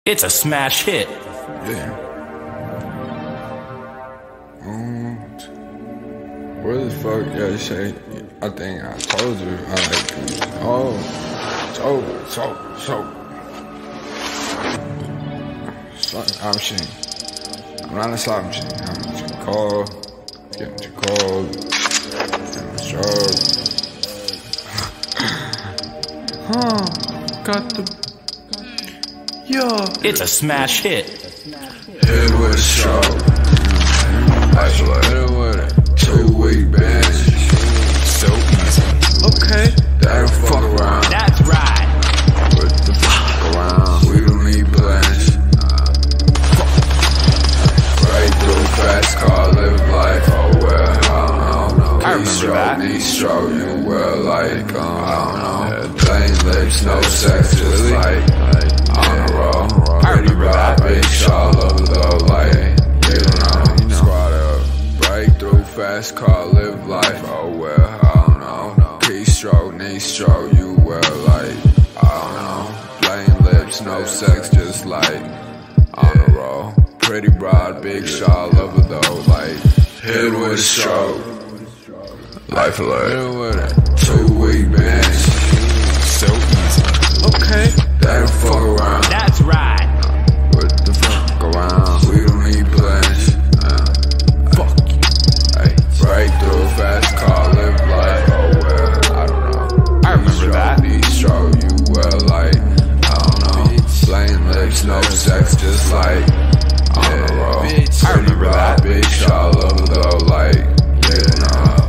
It's a smash hit. Yeah. What the fuck y'all say? I think I told you. I like, oh, so. Slot machine. I'm not a slot machine. I'm just cold. Getting too cold. Getting stroke. Got the. Yeah. It's a smash hit. Hit with a stroke. Hit with it. 2-week bench. So easy. Okay. That'll fuck around. That's right. Put the fuck around. We don't need blanch. Right through fast car, live life. Oh well, I don't know. I remember that. Knee stroke, you well like, I don't know. Plain lips, no sex, just like on the road. I remember that. Big shot over the light. You know. Squad up. Break through fast car, live life. Oh well, I don't know. Keystroke, knee stroke, you well like, I don't know. Plain lips, no sex, just like on the road. Pretty broad, big shot, love it though, like hit with a stroke. Life alert. Hit with it. 2-week bench. So easy. Okay. That'll fuck around. That's right. What the fuck around? We don't need blanch. Fuck you. Hey, right through fast car, live life. Oh well, I don't know. I remember that. Knee stroke, you well like, I don't know. Plain lips, no sex, just like on the road. I remember that. Big shot, love though, like, you know.